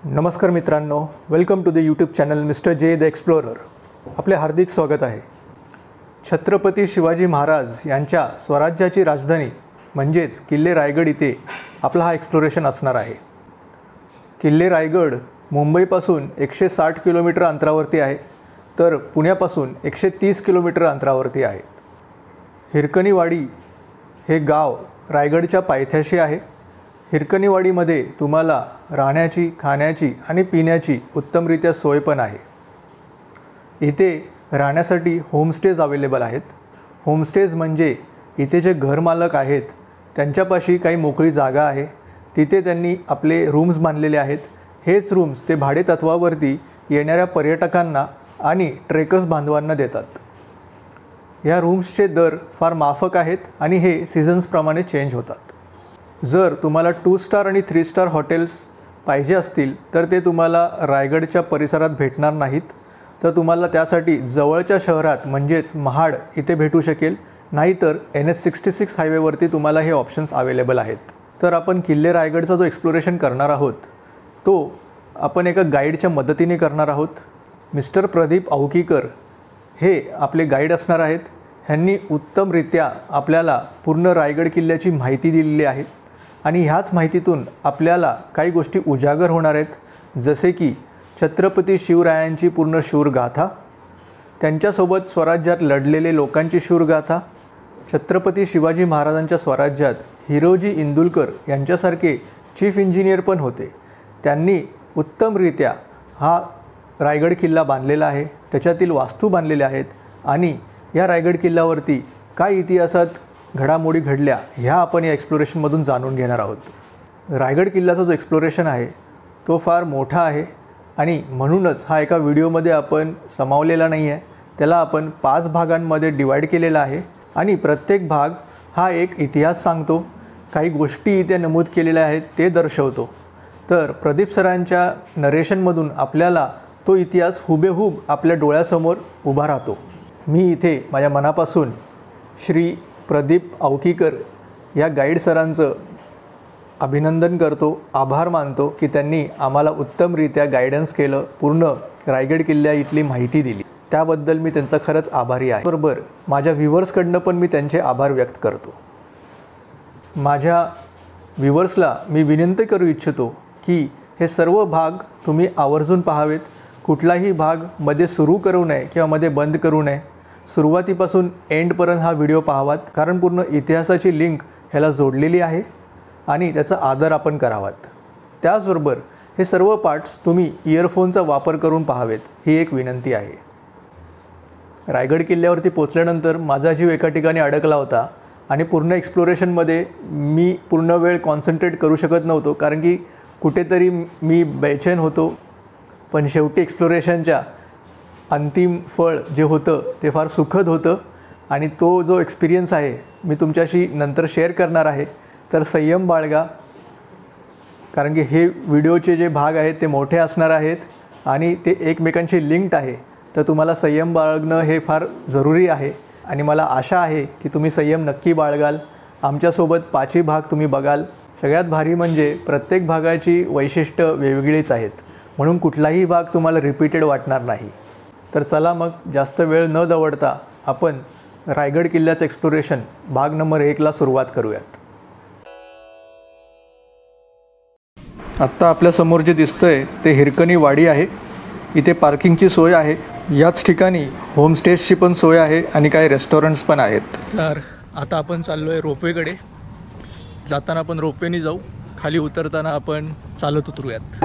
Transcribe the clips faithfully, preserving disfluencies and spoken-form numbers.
नमस्कार मित्रांनो, welcome to the YouTube channel mister J the explorer. आपले हार्दिक स्वागत आहे। छत्रपती शिवाजी महाराज यांच्या स्वराज्याची राजधानी म्हणजेच किल्ले रायगड इथे आपला हा एक्सप्लोरेशन असणार आहे। किल्ले रायगड मुंबईपासून एकशे साठ किलोमीटर अंतरावरती आहे, तर पुण्यापासून एकशे तीस किलोमीटर अंतरावरती आहे। हिरकणीवाडी हे गाव रायगडच्या पायथ्याशी आहे। हिरकणीवाडीमध्ये तुम्हाला राहण्याची, खाण्याची आणि पिण्याची उत्तमरित्या सोय पण आहे। इथे राहण्यासाठी होमस्टेज अवेलेबल आहेत। होमस्टेज म्हणजे इथे जे घरमालक आहेत त्यांच्यापाशी काही मोकळी जागा आहे, तिथे त्यांनी आपले रूम्स बांधलेले आहेत। हेच रूम्स ते भाडे तत्वावरती येणाऱ्या पर्यटकांना आणि ट्रेकर्स बांधवांना देतात। या रूम्सचे दर फार माफक आहेत आणि हे सीझन्सप्रमाणे चेंज होतात। जर तुम्हाला टू स्टार आणि थ्री स्टार हॉटेल्स पाहिजे असतील तर ते तुम्हाला रायगडच्या परिसरात भेटणार नाहीत, तर तुम्हाला त्यासाठी जवळच्या शहरात म्हणजेच महाड इथे भेटू शकेल, नाहीतर एन एच सिक्स्टी सिक्स हायवेवरती तुम्हाला हे ऑप्शन्स अवेलेबल आहेत। तर आपण किल्ले रायगडचा जो एक्सप्लोरेशन करणार आहोत तो आपण एका गाईडच्या मदतीने करणार आहोत। मिस्टर प्रदीप औकीकर हे आपले गाईड असणार आहेत। ह्यांनी उत्तमरित्या आपल्याला पूर्ण रायगड किल्ल्याची माहिती दिलेली आहे आणि ह्याच माहितीतून आपल्याला काही गोष्टी उजागर होणार आहेत, जसे की छत्रपती शिवरायांची पूर्ण शूरगाथा, त्यांच्यासोबत स्वराज्यात लढलेले लोकांची शूरगाथा, छत्रपती शिवाजी महाराजांच्या स्वराज्यात हिरोजी इंदुलकर यांच्यासारखे चीफ इंजिनियर पण होते। त्यांनी उत्तमरित्या हा रायगड किल्ला बांधलेला आहे, त्याच्यातील वास्तू बांधलेल्या आहेत आणि या रायगड किल्ल्यावरती काय इतिहासात घडामोडी घडल्या ह्या आपण या एक्सप्लोरेशनमधून जाणून घेणार आहोत। रायगड किल्ल्याचा जो एक्सप्लोरेशन आहे तो फार मोठा आहे आणि म्हणूनच हा एका व्हिडिओमध्ये आपण समावलेला नाही आहे। त्याला आपण पाच भागांमध्ये डिवाइड केलेला आहे आणि प्रत्येक भाग हा एक इतिहास सांगतो, काही गोष्टी इथे नमूद केलेल्या आहेत ते दर्शवतो। तर प्रदीप सरांच्या नरेशनमधून आपल्याला तो इतिहास हुबेहूब आपल्या डोळ्यासमोर उभा राहतो। मी इथे माझ्या मनापासून श्री प्रदीप औकीकर या गाईड सरांचं अभिनंदन करतो, आभार मानतो की त्यांनी आम्हाला उत्तमरित्या गायडन्स केलं, पूर्ण रायगड किल्ल्या इथली माहिती दिली, त्याबद्दल मी त्यांचा खरंच आभारी आहे। बरोबर माझ्या व्ह्यूवर्सकडनं पण मी त्यांचे आभार व्यक्त करतो। माझ्या व्ह्यूवर्सला मी विनंती करू इच्छितो की हे सर्व भाग तुम्ही आवर्जून पाहावेत, कुठलाही भाग मध्ये सुरू करू नये किंवा मध्ये बंद करू नये। सुरुवातीपासून एंडपर्यंत हा व्हिडिओ पाहावात, कारण पूर्ण इतिहासाची लिंक ह्याला जोडलेली आहे आणि त्याचा आदर आपण करावात। त्याचबरोबर हे सर्व पार्ट्स तुम्ही इयरफोनचा वापर करून पाहावेत, ही एक विनंती आहे। रायगड किल्ल्यावरती पोचल्यानंतर माझा जीव एका ठिकाणी अडकला होता आणि पूर्ण एक्सप्लोरेशनमध्ये मी पूर्ण वेळ कॉन्सन्ट्रेट करू शकत नव्हतो, कारण की कुठेतरी मी बेचैन होतो। पण शेवटी एक्सप्लोरेशनच्या अंतिम फळ जे होतं ते फार सुखद होतं आणि तो जो एक्सपिरियन्स आहे मी तुमच्याशी नंतर शेअर करणार आहे। तर संयम बाळगा, कारण की हे व्हिडिओचे जे भाग आहेत ते मोठे असणार आहेत आणि ते एकमेकांशी लिंक्ड आहे, तर तुम्हाला संयम बाळगणं हे फार जरुरी आहे आणि मला आशा आहे की तुम्ही संयम नक्की बाळगाल। आमच्यासोबत पाचही भाग तुम्ही बघाल। सगळ्यात भारी म्हणजे प्रत्येक भागाची वैशिष्ट्य वेगवेगळीच आहेत, म्हणून कुठलाही भाग तुम्हाला रिपीटेड वाटणार नाही। तर चला मग जास्त वेळ न दवडता आपण रायगड किल्ल्याचं एक्सप्लोरेशन भाग नंबर एकला सुरुवात करूयात। आत्ता आपल्यासमोर जे दिसतंय ते हिरकणीवाडी आहे। इथे पार्किंगची सोय आहे, याच ठिकाणी होमस्टेजची पण सोय आहे आणि काही रेस्टॉरंट्स पण आहेत। तर आता आपण चाललो आहे रोपवेकडे। जाताना आपण रोपवेने जाऊ, खाली उतरताना आपण चालत उतरूयात।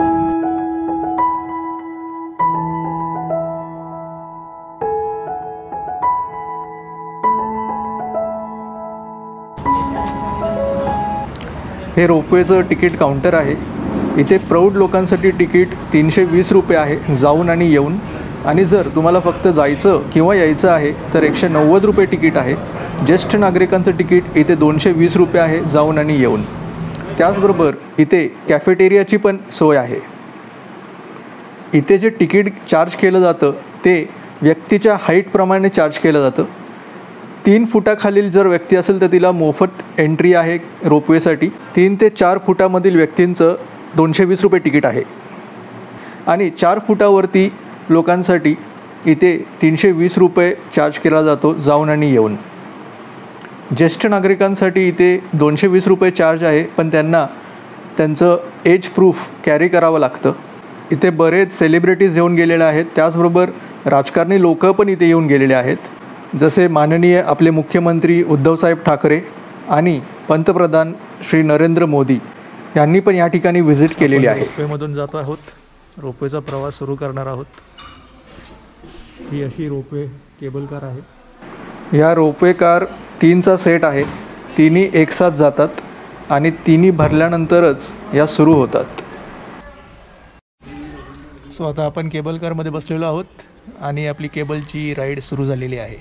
हे रोपवेचं तिकीट काउंटर आहे। इथे प्रौढ लोकांसाठी तिकीट तीनशे वीस रुपये आहे जाऊन आणि येऊन, आणि जर तुम्हाला फक्त जायचं किंवा यायचं आहे तर एकशे नव्वद रुपये तिकीट आहे। ज्येष्ठ नागरिकांचं तिकीट इथे दोनशे वीस रुपये आहे जाऊन आणि येऊन। त्याचबरोबर इथे कॅफेटेरियाची पण सोय आहे। इथे जे तिकीट चार्ज केलं जातं ते व्यक्तीच्या हाईटप्रमाणे चार्ज केलं जातं। तीन फुटाखालील जर व्यक्ती असेल तर तिला मोफत एंट्री आहे रोपवेसाठी। तीन ते चार फुटामधील व्यक्तींचं दोनशे वीस रुपये तिकीट आहे। आणि चार फुटावरती लोकांसाठी इथे तीनशे वीस रुपये चार्ज केला जातो जाऊन आणि येऊन. ज्येष्ठ नागरिकांसाठी इथे दोनशे वीस रुपये चार्ज आहे, पण त्यांना त्यांचं एज प्रूफ कॅरी करावं लागतं. इथे बरेच सेलिब्रिटीज येऊन गेलेले आहेत, त्याचबरोबर राजकारणी लोक पण इथे येऊन गेलेले आहेत, जसे माननीय आपले मुख्यमंत्री उद्धवसाहेब ठाकरे आणि पंतप्रधान श्री नरेंद्र मोदी यांनी पण या ठिकाणी व्हिजिट केलेली आहे. रोपवेमधून जातो आहोत, रोपवेचा प्रवास सुरू करणार आहोत. ही अशी रोपवे केबल कार आहे. या रोपवे कार तीनचा सेट आहे, तिन्ही एकसाथ जातात आणि तिन्ही भरल्यानंतरच या सुरू होतात. सो आता आपण केबल कारमध्ये बसलेलो आहोत आणि आपली केबलची राईड सुरू झालेली आहे.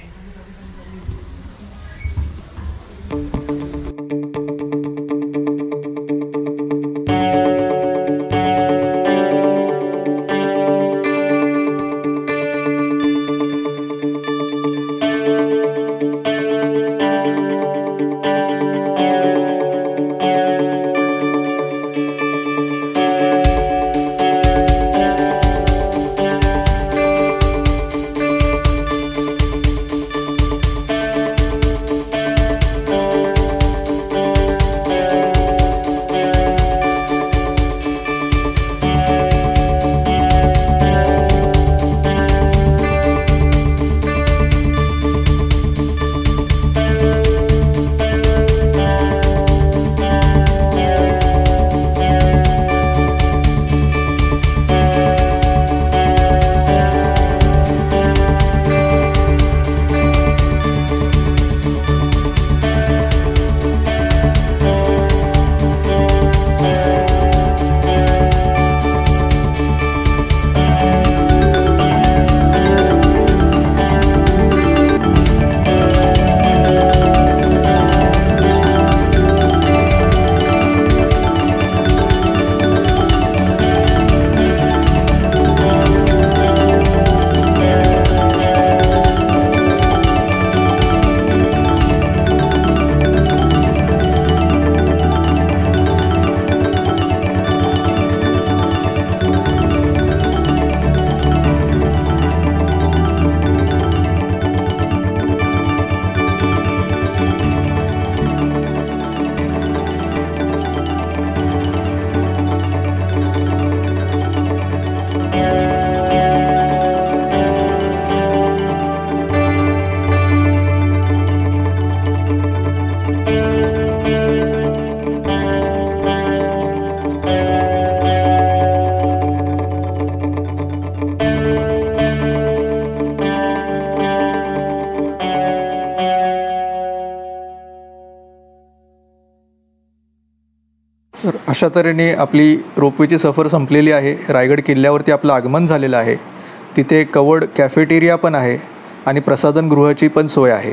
तर अशा तऱ्हेने आपली रोपवेची सफर संपलेली आहे. रायगड किल्ल्यावरती आपलं आगमन झालेलं आहे. तिथे कवर्ड कॅफेटेरिया पण आहे आणि प्रसाधनगृहाची पण सोय आहे.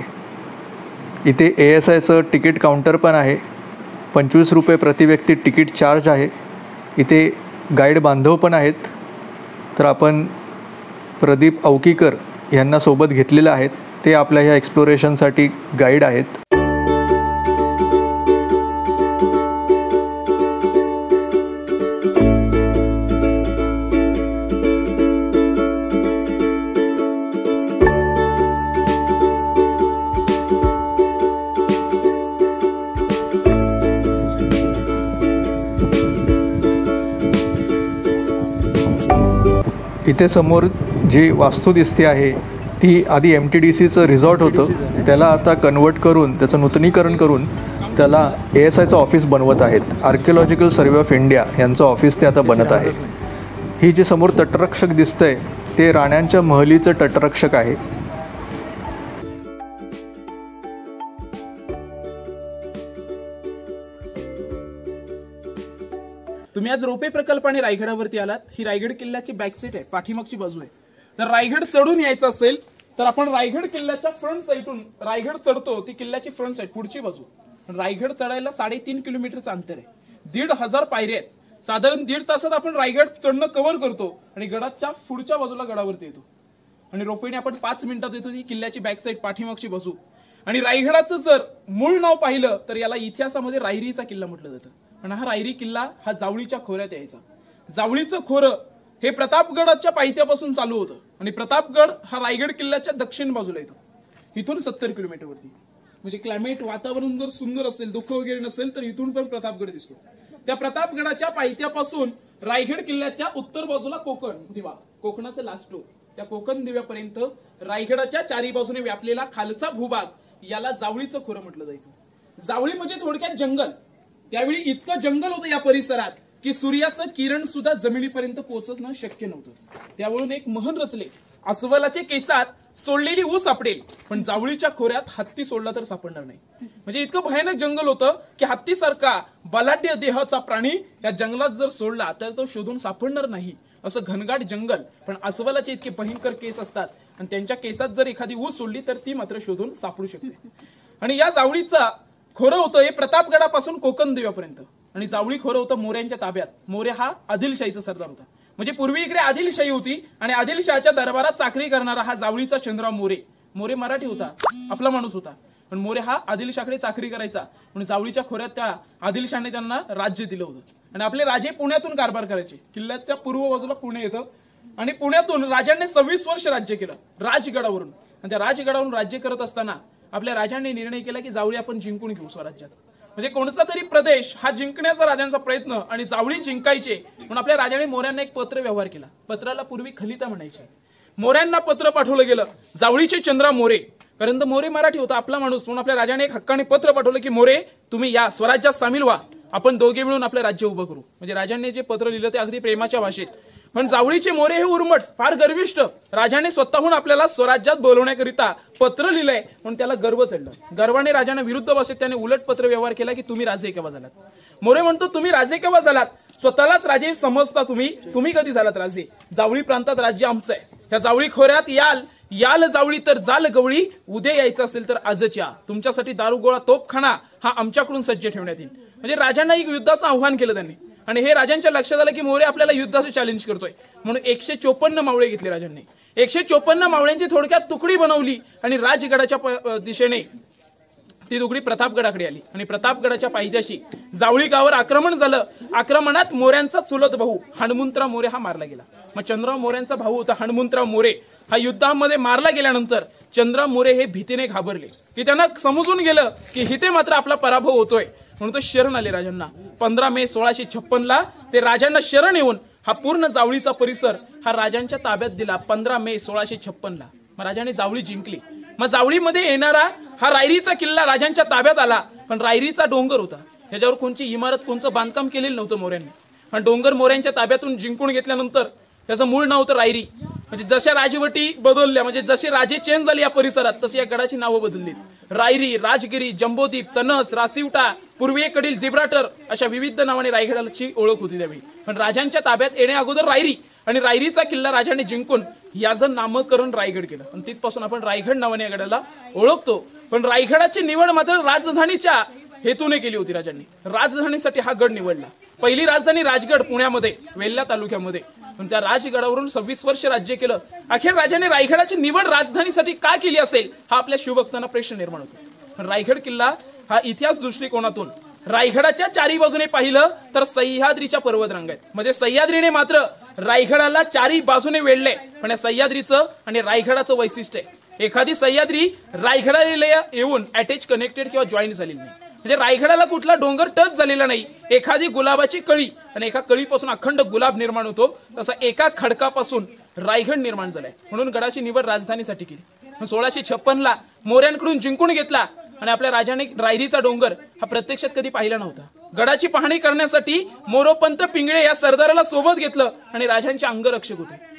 इथे ए एस आयचं तिकीट काउंटर पण आहे. पंचवीस रुपये प्रति व्यक्ती तिकीट चार्ज आहे. इथे गाईड बांधव पण आहेत. तर आपण प्रदीप अवकीकर यांना सोबत घेतलेलं आहेत. ते आपल्या ह्या एक्सप्लोरेशनसाठी गाईड आहेत. इथे समोर जी वास्तू दिसते आहे ती आधी एम टी डी सीचं रिसॉर्ट होतं. त्याला आता कन्वर्ट करून त्याचं नूतनीकरण करून त्याला ए एस आयचं ऑफिस बनवत आहेत. आर्किओलॉजिकल सर्वे ऑफ इंडिया यांचं ऑफिस ते आता बनत आहे. ही जी समोर तटरक्षक दिसतंय ते राण्यांच्या महलीचं तटरक्षक आहे. तुम्ही आज रोपे प्रकल्पाने रायगडावरती आलात. ही रायगड किल्ल्याची बॅक साईड आहे, पाठीमागची बाजू आहे. तर रायगड चढून यायचं असेल तर आपण रायगड किल्ल्याच्या फ्रंट साईडून रायगड चढतो, ती किल्ल्याची फ्रंट साईड पुढची बाजू. रायगड चढायला साडेतीन किलोमीटरचं अंतर आहे. दीड हजार पायऱ्या आहेत. साधारण दीड तासात आपण रायगड चढणं कव्हर करतो आणि गडाच्या पुढच्या बाजूला गडावरती येतो. आणि रोपवेने आपण पाच मिनिटात येतो ती किल्ल्याची बॅक साईड पाठीमागची बाजू. आणि रायगडाचं जर मूळ नाव पाहिलं तर याला इतिहासामध्ये रायरीचा किल्ला म्हटलं जातं. आणि हा रायरी किल्ला हा जावळीच्या खोऱ्यात यायचा. जावळीचं खोरं हे प्रतापगडाच्या पायथ्यापासून चालू होतं आणि प्रतापगड हा रायगड किल्ल्याच्या दक्षिण बाजूला येतो. इथून सत्तर किलोमीटरवरती. म्हणजे क्लायमेट वातावरण जर सुंदर असेल, दुःख वगैरे नसेल तर इथून पण प्रतापगड दिसतो. त्या प्रतापगडाच्या पायथ्यापासून रायगड किल्ल्याच्या उत्तर बाजूला कोकण दिवा, कोकणाचं लास्ट टोक, त्या कोकण दिव्यापर्यंत रायगडाच्या चारी बाजूने व्यापलेला खालचा भूभाग याला जावळीचं खोरं म्हटलं जायचं. जावळी म्हणजे थोडक्यात जंगल. त्यावेळी इतकं जंगल होतं या परिसरात की सूर्याचं किरण सुद्धा जमिनीपर्यंत पोहोचणं शक्य नव्हतं. त्यावरून एक म्हण रचले, अस्वलाचे केसात सोडलेली ऊस सापडेल पण जावळीच्या खोऱ्यात हत्ती सोडला तर सापडणार नाही. म्हणजे इतकं भयानक जंगल होतं की हत्तीसारखा बलाढ्य देहाचा प्राणी या जंगलात जर सोडला तर तो शोधून सापडणार नाही, असं घनगाट जंगल. पण अस्वलाचे इतके भयंकर केस असतात आणि त्यांच्या केसात जर एखादी ऊस सोडली तर ती मात्र शोधून सापडू शकते. आणि या जावळीचा खोरं होतं हे प्रतापगडापासून कोकण दिव्यापर्यंत. आणि जावळी खोरं होतं मोऱ्यांच्या ताब्यात. मोरे हा आदिलशाहीचा सरदार होता. म्हणजे पूर्वी इकडे आदिलशाही होती आणि आदिलशाहच्या दरबारात चाकरी करणारा हा जावळीचा चंद्रराव मोरे. मोरे मराठी होता, आपला माणूस होता, पण मोरे हा आदिलशाहकडे चाकरी करायचा. म्हणून जावळीच्या खोऱ्यात त्या आदिलशाहने त्यांना राज्य दिलं होतं. आणि आपले राजे पुण्यातून कारभार करायचे. किल्ल्याच्या पूर्व बाजूला पुणे येतं आणि पुण्यातून राजांनी सव्वीस वर्ष राज्य केलं राजगडावरून. आणि त्या राजगडावरून राज्य करत असताना आपल्या राजांनी निर्णय केला की जावळी आपण जिंकून घेऊ स्वराज्यात. म्हणजे कोणता तरी प्रदेश हा जिंकण्याचा राजांचा प्रयत्न आणि जावळी जिंकायचे म्हणून आपल्या राजाने मोऱ्यांना एक पत्र व्यवहार केला. पत्राला पूर्वी खलिता म्हणायचे. मोऱ्यांना पत्र पाठवलं गेलं, जावळीचे चंद्रराव मोरे, कारण मोरे मराठी होता, आपला माणूस, म्हणून आपल्या राजाने एक हक्काने पत्र पाठवलं की मोरे तुम्ही या स्वराज्यात सामील व्हा, आपण दोघे मिळून आपलं राज्य उभं करू. म्हणजे राजांनी जे पत्र लिहिलं ते अगदी प्रेमाच्या भाषेत. पण जावळीचे मोरे हे उर्मट, फार गर्विष्ठ. राजाने स्वतःहून आपल्याला स्वराज्यात बोलवण्याकरिता पत्र लिहिलंय म्हणून त्याला गर्व चढला. गर्वाने राजाने विरुद्ध भाषेत त्याने उलट पत्र व्यवहार केला की तुम्ही राजे केव्हा झालात. मोरे म्हणतो तुम्ही राजे केव्हा झालात, स्वतःलाच राजे समजता तुम्ही, तुम्ही कधी झालात राजे. जावळी प्रांतात राज्य आमचं आहे. या जावळी खोऱ्यात याल याल जावळी तर जाल गवळी, उद्या यायचं असेल तर आजच या. तुमच्यासाठी दारुगोळा तोफखाना हा आमच्याकडून सज्ज ठेवण्यात येईल. म्हणजे राजांना एक युद्धाचं आव्हान केलं त्यांनी. आणि हे राजांच्या लक्षात आलं की मोरे आपल्याला युद्धाचं चॅलेंज करतोय. म्हणून एकशे चोपन्न मावळे घेतले राजांनी. एकशे चोपन्न मावळ्यांची थोडक्यात तुकडी बनवली आणि राजगडाच्या दिशेने ती तुकडी प्रतापगडाकडे आली. आणि प्रतापगडाच्या पायथ्याशी जावळी गावावर आक्रमण झालं. आक्रमणात मोऱ्यांचा चुलत भाऊ हनुमंतराव मोरे हा मारला गेला. मग चंद्रराव मोऱ्यांचा भाऊ होता हनुमंतराव मोरे, हा युद्धामध्ये मारला गेल्यानंतर चंद्रराव मोरे हे भीतीने घाबरले की त्यांना समजून गेलं की हिते मात्र आपला पराभव होतोय. म्हणून तो शरण आले राजांना. पंधरा मे सोळाशे छप्पन ला ते राजांना शरण येऊन हा पूर्ण जावळीचा परिसर हा राजांच्या ताब्यात दिला. पंधरा मे सोळाशे छप्पन ला मग राजाने जावळी जिंकली. मग जावळीमध्ये येणारा हा रायरीचा किल्ला राजांच्या ताब्यात आला. पण रायरीचा डोंगर होता, ह्याच्यावर कोणची इमारत कोणचं बांधकाम केलेलं नव्हतं मोऱ्यांनी. आणि डोंगर मोऱ्यांच्या ताब्यातून जिंकून घेतल्यानंतर त्याचं मूळ नाव होतं रायरी. म्हणजे जशा राजवटी बदलल्या, म्हणजे जसे राजे चेंज झाले या परिसरात, तशी या गडाची नावं बदलली. रायरी, राजगिरी, जंबोदीप, तनस, रासिवटा, पूर्वेकडील जिब्राटर अशा विविध नावाने रायगडाची ओळख होती त्यावेळी. पण राजांच्या ताब्यात येण्या अगोदर रायरी आणि रायरीचा किल्ला राजाने जिंकून याचं नामकरण रायगड केलं. आणि तिथपासून आपण रायगड नावाने या गडाला ओळखतो. पण रायगडाची निवड मात्र राजधानीच्या हेतूने केली होती राजांनी. राजधानीसाठी हा गड निवडला. पहिली राजधानी राजगड पुण्यामध्ये वेल्हा तालुक्यामध्ये. पण त्या राजगडावरून सव्वीस वर्ष राज्य केलं. अखेर राजाने रायगडाची निवड राजधानीसाठी का केली असेल हा आपल्या शिवभक्तांना प्रश्न निर्माण होतो. रायगड किल्ला हा इतिहास दृष्टिकोनातून रायगडाच्या चारी बाजूने पाहिलं तर सह्याद्रीच्या पर्वतरांग आहेत. म्हणजे सह्याद्रीने मात्र रायगडाला चारी बाजूने वेढले. पण या सह्याद्रीचं आणि रायगडाचं वैशिष्ट्य आहे, एखादी सह्याद्री रायगडाला येऊन अटॅच कनेक्टेड किंवा जॉईन झालेली नाही. म्हणजे रायगडाला कुठला डोंगर टच झालेला नाही. एखादी गुलाबाची कळी आणि एका कळीपासून अखंड गुलाब निर्माण होतो, तसा एका खडकापासून रायगड निर्माण झालाय. म्हणून गडाची निवड राजधानीसाठी केली. सोळाशे छप्पन ला मोऱ्यांकडून जिंकून घेतला. आणि आपल्या राजाने रायरीचा डोंगर हा प्रत्यक्षात कधी पाहिला नव्हता. गडाची पाहणी करण्यासाठी मोरोपंत पिंगळे या सरदाराला सोबत घेतलं आणि राजांचे अंगरक्षक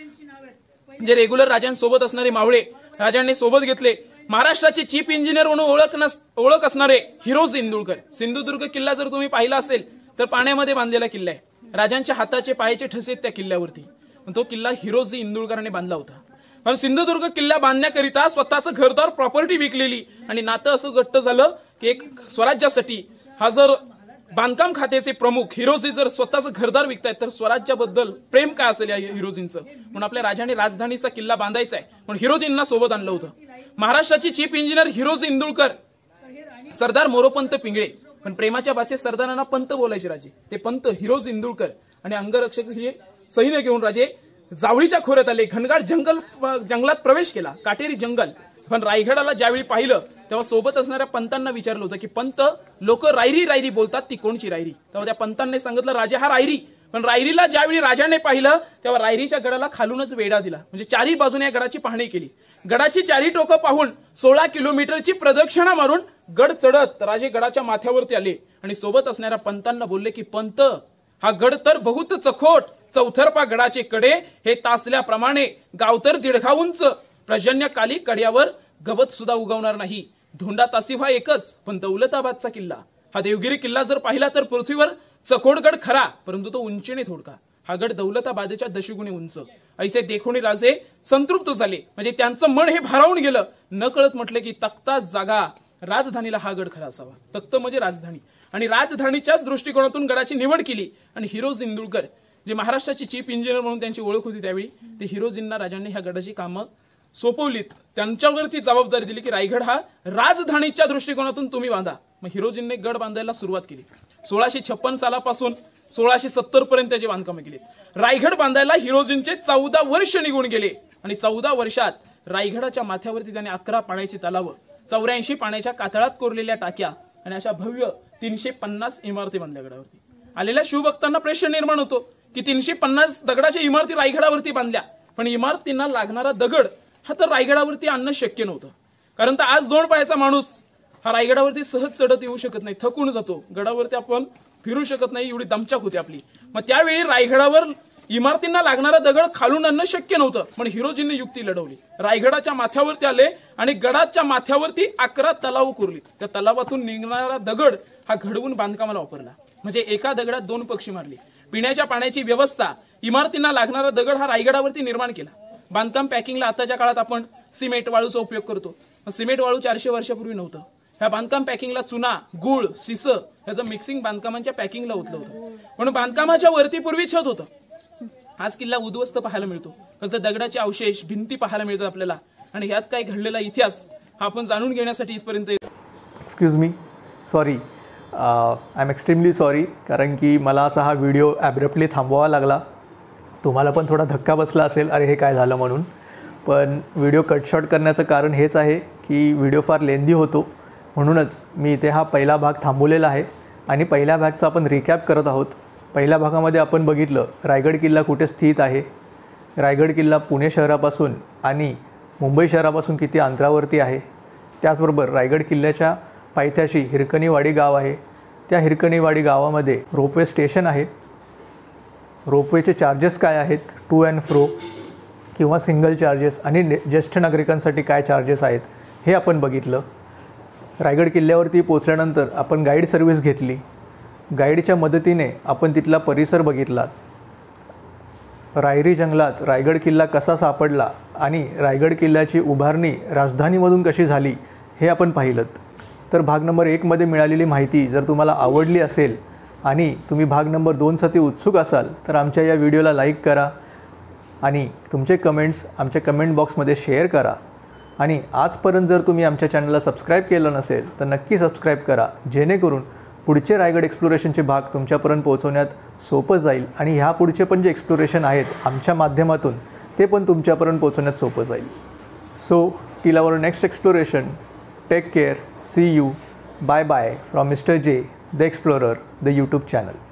होते. जे रेग्युलर राजांसोबत असणारे मावळे राजांनी सोबत घेतले. महाराष्ट्राचे चीफ इंजिनियर म्हणून ओळख नस ओळख असणारे हिरोज इंदुळकर. सिंधुदुर्ग किल्ला जर तुम्ही पाहिला असेल तर पाण्यामध्ये बांधलेला किल्ला आहे. राजांच्या हाताचे पायाचे ठसे त्या किल्ल्यावरती. तो किल्ला हिरोजी इंदुळकरांनी बांधला होता. पण सिंधुदुर्ग किल्ला बांधण्याकरिता स्वतःचं घरदार प्रॉपर्टी विकलेली आणि नातं असं घट्ट झालं की एक स्वराज्यासाठी हा जर बांधकाम खात्याचे प्रमुख हिरोजी जर स्वतःचं घरदार विकतायत तर स्वराज्याबद्दल प्रेम काय असेल या हिरोजींचं. म्हणून आपल्या राजाने राजधानीचा किल्ला बांधायचा आहे म्हणून हिरोजींना सोबत आणलं होतं. महाराष्ट्राचे चीफ इंजिनियर हिरोजी इंदुळकर, सरदार मोरोपंत पिंगळे. पण प्रेमाच्या भाषेत सरदारांना पंत बोलायचे राजे, ते पंत हिरोज इंदुळकर. आणि अंगरक्षक हे सैन्य घेऊन राजे जावळीच्या खोऱ्यात आले, घनदाट जंगल जंगलात प्रवेश केला, काटेरी जंगल. पण रायगडाला ज्यावेळी पाहिलं तेव्हा सोबत असणाऱ्या पंतांना विचारलं होतं की पंत, लोक रायरी रायरी बोलतात, ती कोणची रायरी? तेव्हा त्या पंतांनी सांगितलं, राजा हा रायरी. पण रायरीला ज्यावेळी राजाने पाहिलं तेव्हा रायरीच्या गडाला खालूनच वेढा दिला, म्हणजे चारी बाजूने या गडाची पाहणी केली. गडाची चारी टोकं पाहून सोळा किलोमीटरची प्रदक्षिणा मारून गड चढत राजे गडाच्या माथ्यावरती आले आणि सोबत असणाऱ्या पंतांना बोलले की पंत, हा गड तर बहुत चखोट, चौथरपा गडाचे कडे हे तासल्याप्रमाणे गावतर दीडघा उंच, पर्जन्यकाली कड्यावर गवत सुद्धा उगवणार नाही. धोंडा तासिफा एकच, पण दौलताबादचा किल्ला, हा देवगिरी किल्ला जर पाहिला तर पृथ्वीवर चकोडगड खरा, परंतु तो उंचीने थोडका. हा गड दौलताबादेच्या दशगुणी उंच. ऐसे देखोनी राजे संतृप्त झाले, म्हणजे त्यांचं मन हे भारावून गेलं. न कळत म्हटले की तख्ता जागा, राजधानीला हा गड खरा असावा. तख्त म्हणजे राजधानी, आणि राजधानीच्याच दृष्टिकोनातून गडाची निवड केली. आणि हिरोज इंदुरकर, जे महाराष्ट्राचे चीफ इंजिनियर म्हणून त्यांची ओळख होती त्यावेळी, ते हिरोजींना राजांनी ह्या गडाची कामं सोपवलीत. त्यांच्यावरती जबाबदारी दिली की रायगड हा राजधानीच्या दृष्टिकोनातून तुम्ही बांधा. मग हिरोजींनी गड बांधायला सुरुवात केली. सोळाशे छप्पन सालापासून सोळाशे सत्तर पर्यंत त्याची बांधकामं केली. रायगड बांधायला हिरोजींचे चौदा वर्ष निघून गेले आणि चौदा वर्षात रायगडाच्या माथ्यावरती त्यांनी अकरा पाण्याची तलावं, चौऱ्याऐंशी पाण्याच्या कातळात कोरलेल्या टाक्या आणि अशा भव्य तीनशे पन्नास इमारती बांधल्या गडावरती. आलेल्या शिवभक्तांना प्रश्न निर्माण होतो की तीनशे पन्नास दगडाच्या इमारती रायगडावरती बांधल्या, पण इमारतींना लागणारा दगड हा तर रायगडावरती आणणं शक्य नव्हतं. कारण तर आज दोन पायाचा माणूस हा रायगडावरती सहज चढत येऊ शकत नाही, थकून जातो. गडावरती आपण फिरू शकत नाही, एवढी दमछाक होती आपली. मग त्यावेळी रायगडावर इमारतींना लागणारा दगड खालून आणणं शक्य नव्हतं, पण हिरोजींनी युक्ती लढवली. रायगडाच्या माथ्यावरती आले आणि गडाच्या माथ्यावरती अकरा तलाव कोरली. त्या तलावातून निघणारा दगड हा घडवून बांधकामाला वापरला. म्हणजे एका दगडात दोन पक्षी मारले. पिण्याच्या पाण्याची व्यवस्था, इमारतींना लागणारा दगड हा रायगडावरती निर्माण केला. बांधकाम पॅकिंगला आताच्या काळात आपण सिमेंट वाळूचा उपयोग करतो. सिमेंट वाळू चारशे वर्षापूर्वी नव्हतं. ह्या बांधकाम पॅकिंगला चुना, गुळ, सिस ह्याचं मिक्सिंग बांधकामांच्या पॅकिंगला होतलं होतं. म्हणून बांधकामाच्या वरती पूर्वी छत होतं. आज किल्ला उद्ध्वस्त पाहायला मिळतो, फक्त दगडाचे अवशेष, भिंती पाहायला मिळतात आपल्याला. आणि ह्यात काय घडलेला इतिहास हा आपण जाणून घेण्यासाठी इथपर्यंत. Excuse me, sorry, I am extremely sorry, कारण की मला असा हा व्हिडिओ ॲब्रप्टली थांबवावा लागला. तुम्हाला पण थोडा धक्का बसला असेल, अरे हे काय झालं म्हणून. पण व्हिडिओ कट शॉर्ट करण्याचं कारण हेच आहे की व्हिडिओ फार लेंदी होतो, म्हणूनच मी इथे हा पहिला भाग थांबवलेला आहे आणि पहिल्या भागचा आपण रिकॅप करत आहोत. पहिल्या भागामध्ये आपण बघितलं रायगड किल्ला कुठे स्थित आहे, रायगड किल्ला पुणे शहरापासून आणि मुंबई शहरापासून किती अंतरावरती आहे. त्याचबरोबर रायगड किल्ल्याच्या पायथ्याशी हिरकणीवाडी गाव आहे. त्या हिरकणीवाडी गावामध्ये रोपवे स्टेशन आहे. रोपवेचे चार्जेस काय आहेत, टू अँड फ्रो किंवा सिंगल चार्जेस, आणि ज्येष्ठ नागरिकांसाठी काय चार्जेस आहेत हे आपण बघितलं. रायगड किल्ल्यावरती पोचल्यानंतर आपण गाईड सर्व्हिस घेतली. गाईडच्या मदतीने आपण तिथला परिसर बघितला. रायरी जंगलात रायगड किल्ला कसा सापडला आणि रायगड किल्ल्याची उभारणी राजधानीमधून कशी झाली हे आपण पाहिलं. तर भाग नंबर एकमध्ये मिळालेली माहिती जर तुम्हाला आवडली असेल आणि तुम्ही भाग नंबर दोनसाठी उत्सुक असाल तर आमच्या या व्हिडिओला लाईक करा आणि तुमचे कमेंट्स आमच्या कमेंट बॉक्समध्ये शेअर करा. आणि आजपर्यंत जर तुम्ही आमच्या चॅनलला सबस्क्राईब केलं नसेल तर नक्की सबस्क्राईब करा, जेणेकरून पुढचे रायगड एक्सप्लोरेशनचे भाग तुमच्यापर्यंत पोहोचवण्यात सोपं जाईल आणि ह्या पुढचे पण जे एक्सप्लोरेशन आहेत आमच्या माध्यमातून ते पण तुमच्यापर्यंत पोहोचवण्यात सोपं जाईल. So till our next exploration, take care, see you, bye bye from mister J the explorer, the YouTube channel.